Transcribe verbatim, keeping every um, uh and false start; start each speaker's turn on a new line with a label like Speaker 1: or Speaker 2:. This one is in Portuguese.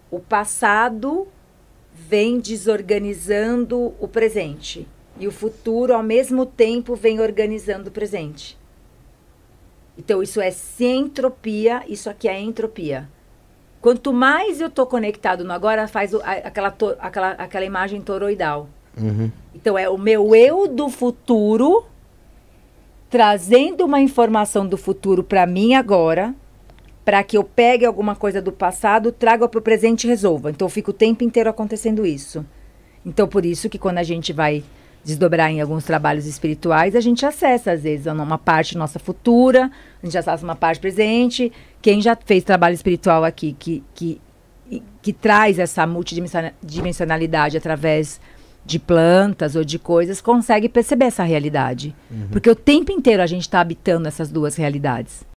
Speaker 1: o passado vem desorganizando o presente. E o futuro, ao mesmo tempo, vem organizando o presente. Então, isso é centropia, isso aqui é entropia. Quanto mais eu estou conectado no agora, faz o, a, aquela, to, aquela, aquela imagem toroidal.
Speaker 2: Uhum.
Speaker 1: Então, é o meu eu do futuro trazendo uma informação do futuro para mim agora, para que eu pegue alguma coisa do passado, traga para o presente e resolva. Então, fica o tempo inteiro acontecendo isso. Então, por isso que quando a gente vai desdobrar em alguns trabalhos espirituais, a gente acessa, às vezes, uma parte nossa futura, a gente acessa uma parte presente. Quem já fez trabalho espiritual aqui, que, que, que, que traz essa multidimensionalidade através de plantas ou de coisas, consegue perceber essa realidade. Uhum. Porque o tempo inteiro a gente está habitando essas duas realidades.